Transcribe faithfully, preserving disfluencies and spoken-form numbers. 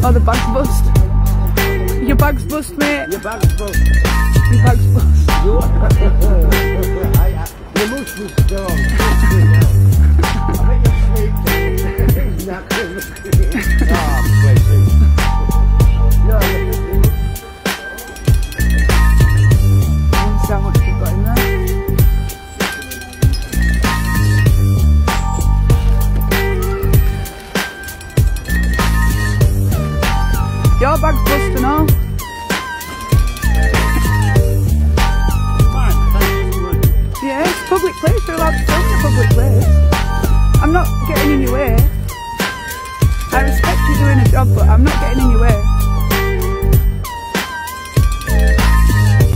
Oh, the bag's bust. Your bag's bust, mate. Your bag's bust. Your bag's bust. You must be strong. I bet you're sleeping.